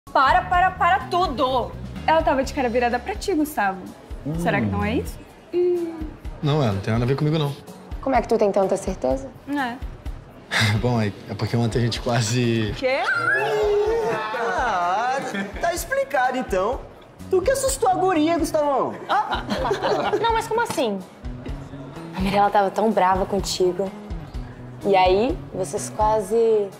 Para tudo! Ela tava de cara virada pra ti, Gustavo. Será que não é isso? Não, não tem nada a ver comigo, não. Como é que tu tem tanta certeza? É. Bom, é porque ontem a gente quase... Quê? Ah, tá explicado, então. Tu que assustou a guria, Gustavão. Não, mas como assim? A Mirella tava tão brava contigo. E aí, vocês quase...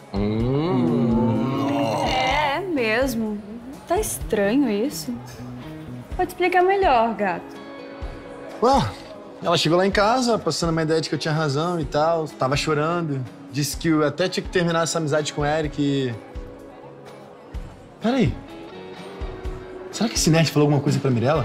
É mesmo. Tá estranho isso. Pode explicar melhor, gato. Ué, ela chegou lá em casa, passando uma ideia de que eu tinha razão e tal. Tava chorando. Disse que eu até tinha que terminar essa amizade com o Eric e... Peraí. Será que esse nerd falou alguma coisa pra Mirella?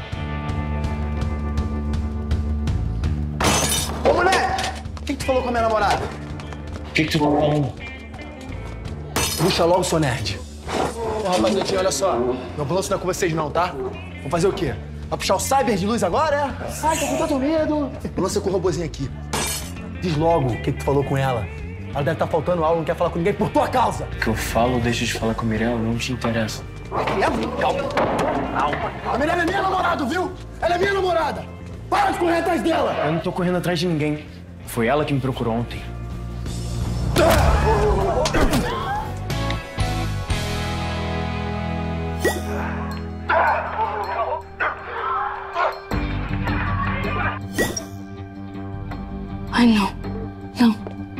Ô, mulher! O que tu falou com a minha namorada? O que tu falou com... Puxa logo, seu nerd. Ô, rapaziadinha, olha só. Meu balanço não é com vocês, não, tá? Vou fazer o quê? Vai puxar o cyber de luz agora, é? Ai, tô com tanto medo. Balança com o robozinho aqui. Diz logo o que tu falou com ela. Ela deve estar faltando algo, não quer falar com ninguém por tua causa. O que eu falo ou deixo de falar com a Mirella não te interessa. Calma. A Mirella é minha namorada, viu? Ela é minha namorada. Para de correr atrás dela. Eu não tô correndo atrás de ninguém. Foi ela que me procurou ontem. Ai, não. Não.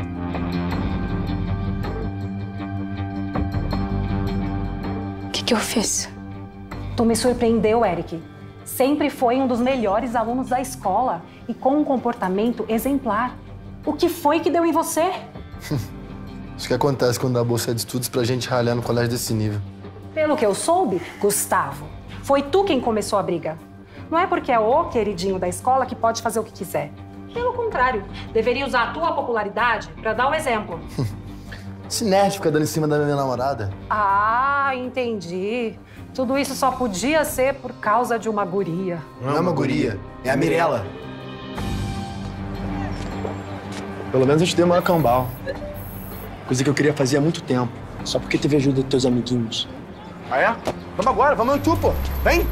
O que eu fiz? Tu me surpreendeu, Eric. Sempre foi um dos melhores alunos da escola e com um comportamento exemplar. O que foi que deu em você? Isso que acontece quando dá bolsa de estudos pra gente ralhar no colégio desse nível. Pelo que eu soube, Gustavo, foi tu quem começou a briga. Não é porque é o queridinho da escola que pode fazer o que quiser. Pelo contrário, deveria usar a tua popularidade pra dar o exemplo. Esse nerd fica dando em cima da minha namorada. Ah, entendi. Tudo isso só podia ser por causa de uma guria. Não é uma guria, é a Mirella. Pelo menos eu te dei uma cambal. Coisa que eu queria fazer há muito tempo. Só porque teve ajuda dos teus amiguinhos. Ah, é? Vamos agora, vamos em tu, pô. Vem!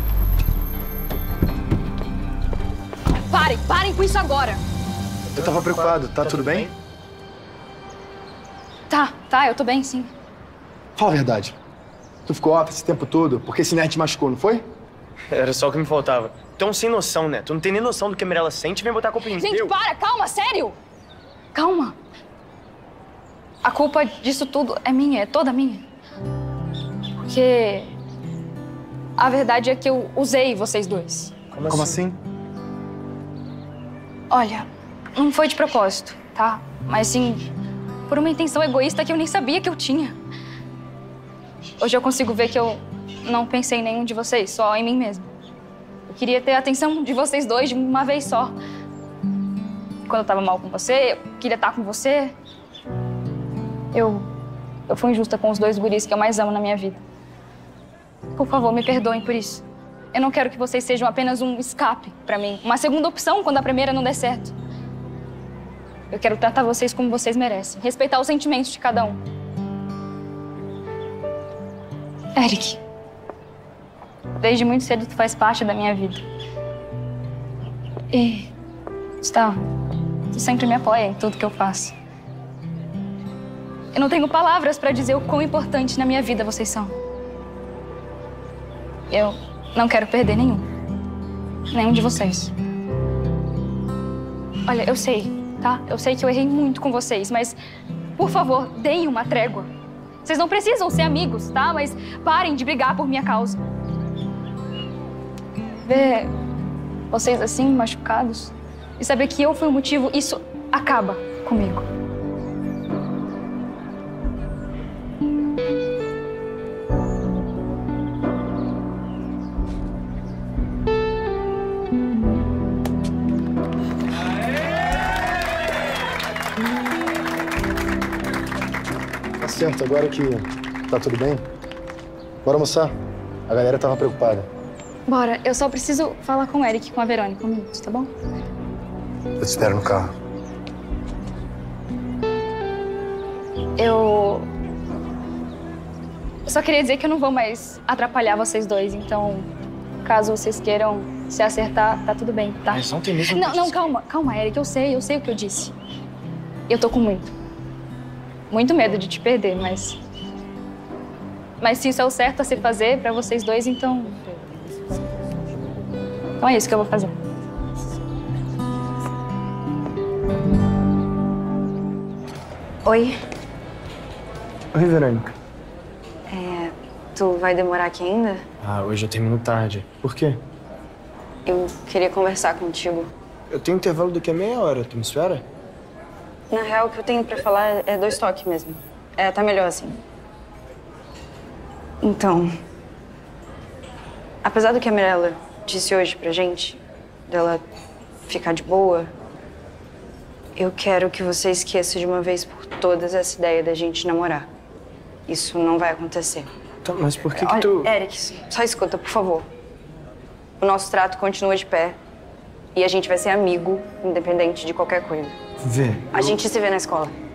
Parem com isso agora! Eu tava preocupado, tá tudo bem? Tá, eu tô bem, sim. Fala a verdade. Tu ficou off esse tempo todo porque esse nerd te machucou, não foi? Era só o que me faltava. Tu é um sem noção, né? Tu não tem nem noção do que a Mirella sente e vem botar a culpa em mim. Gente, para! Calma, sério! Calma. A culpa disso tudo é minha, é toda minha. Porque a verdade é que eu usei vocês dois. Como assim? Olha, não foi de propósito, tá? Mas sim por uma intenção egoísta que eu nem sabia que eu tinha. Hoje eu consigo ver que eu não pensei em nenhum de vocês, só em mim mesma. Eu queria ter a atenção de vocês dois de uma vez só. Quando eu tava mal com você, eu queria estar com você. Eu fui injusta com os dois guris que eu mais amo na minha vida. Por favor, me perdoem por isso. Eu não quero que vocês sejam apenas um escape pra mim, uma segunda opção quando a primeira não der certo. Eu quero tratar vocês como vocês merecem, respeitar os sentimentos de cada um. Eric, desde muito cedo tu faz parte da minha vida. E, Gustavo, tu sempre me apoia em tudo que eu faço. Eu não tenho palavras pra dizer o quão importante na minha vida vocês são. Eu não quero perder nenhum de vocês. Olha, eu sei, tá? Eu sei que eu errei muito com vocês, mas, por favor, deem uma trégua. Vocês não precisam ser amigos, tá? Mas parem de brigar por minha causa. Ver vocês assim, machucados, e saber que eu fui o motivo, isso acaba comigo. Tá certo, agora que tá tudo bem, bora almoçar. A galera tava preocupada. Bora, eu só preciso falar com o Eric e com a Verônica um minuto, tá bom? Eu te espero no carro. Eu só queria dizer que eu não vou mais atrapalhar vocês dois, então, caso vocês queiram se acertar, tá tudo bem, tá? Mas não tem mesmo... Não, calma, Eric, eu sei o que eu disse. Eu tô com muito medo de te perder, mas se isso é o certo a se fazer pra vocês dois, então é isso que eu vou fazer. Oi, Oi, Verônica. tu vai demorar aqui ainda? Ah, hoje eu termino tarde. Por quê? Eu queria conversar contigo. Eu tenho intervalo daqui a meia hora. Tu me espera? Na real, o que eu tenho pra falar é 2 toques mesmo. Tá melhor assim. Então, apesar do que a Mirella disse hoje pra gente, dela ficar de boa, eu quero que você esqueça de uma vez por todas essa ideia da gente namorar. Isso não vai acontecer. Tá, mas por que Olha, tu... Eric, só escuta, por favor. O nosso trato continua de pé e a gente vai ser amigo, independente de qualquer coisa. Vê, A gente se vê na escola.